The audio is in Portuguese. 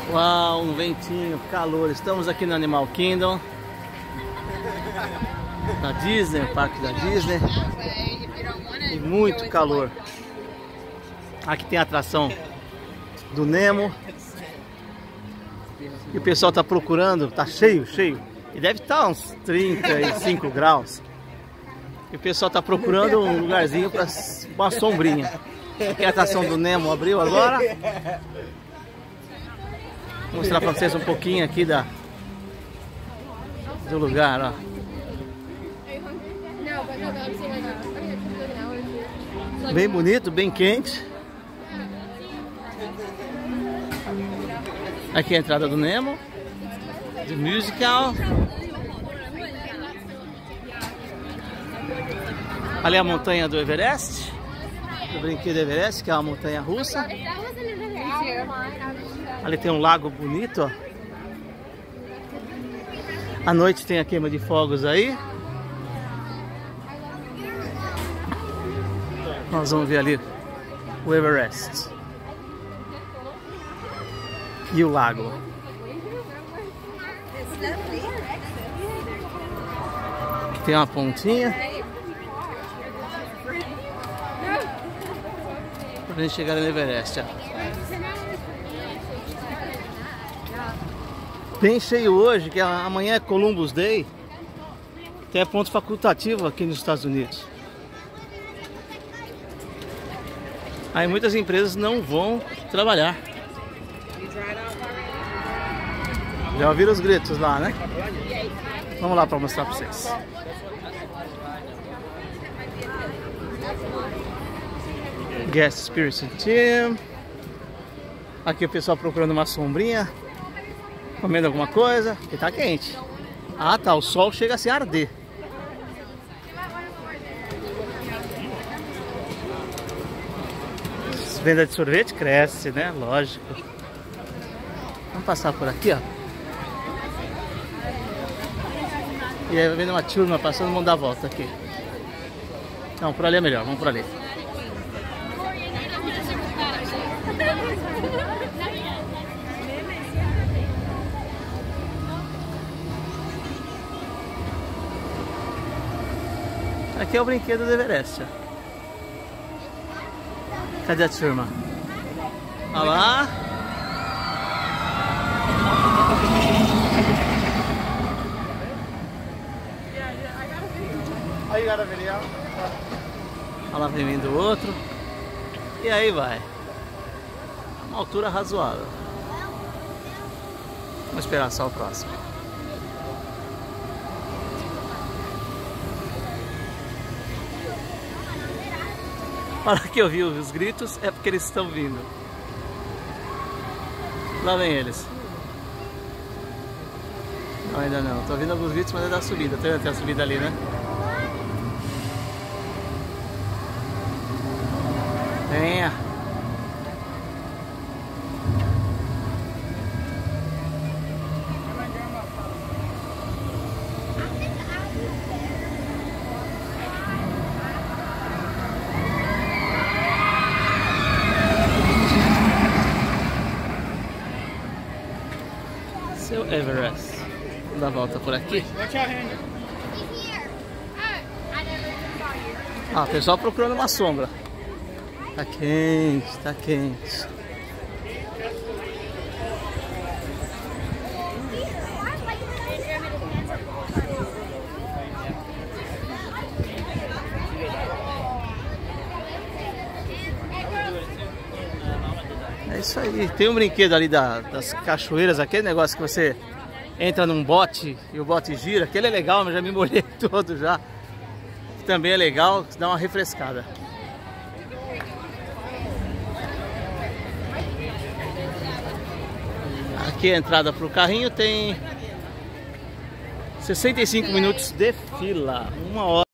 Uau, um ventinho, calor. Estamos aqui no Animal Kingdom, na Disney, no parque da Disney. E muito calor. Aqui tem a atração do Nemo. E o pessoal está procurando, tá cheio. E deve estar uns 35 graus. E o pessoal está procurando um lugarzinho para uma sombrinha. Aqui a atração do Nemo abriu agora. Vou mostrar para vocês um pouquinho aqui do lugar, ó. Bem bonito, bem quente. Aqui é a entrada do Nemo, do musical. Ali é a montanha do Everest, do brinquedo Everest, que é uma montanha russa. Ali tem um lago bonito, ó. À noite tem a queima de fogos aí. Nós vamos ver ali o Everest e o lago. Aqui tem uma pontinha pra gente chegar no Everest, ó. Bem cheio hoje, que amanhã é Columbus Day. Tem ponto facultativo aqui nos Estados Unidos. Aí muitas empresas não vão trabalhar. Já ouviram os gritos lá, né? Vamos lá para mostrar para vocês. Guest Experience Team. Aqui o pessoal procurando uma sombrinha, comendo alguma coisa, porque tá quente. Ah tá, o sol chega a se arder. Venda de sorvete cresce, né? Lógico. Vamos passar por aqui, ó. E aí vai vendo uma turma passando, vamos dar a volta aqui. Não, por ali é melhor, vamos por ali. Aqui é o brinquedo do Everest, ó. Cadê a turma? Olha lá. Olha lá, vem vindo outro. E aí vai. Uma altura razoável. Vamos esperar só o próximo. Para que eu vi os gritos, é porque eles estão vindo. Lá vem eles. Não, ainda não. Tô ouvindo alguns gritos, mas é da subida. Tem a subida ali, né? Venha. Seu Everest. Vamos dar a volta por aqui. Ah, o pessoal procurando uma sombra. Tá quente, tá quente. É isso aí. Tem um brinquedo ali das cachoeiras, aquele negócio que você entra num bote e o bote gira. Aquele é legal, mas já me molhei todo já. Também é legal, dá uma refrescada. Aqui a entrada para o carrinho tem 65 minutos de fila, 1 hora.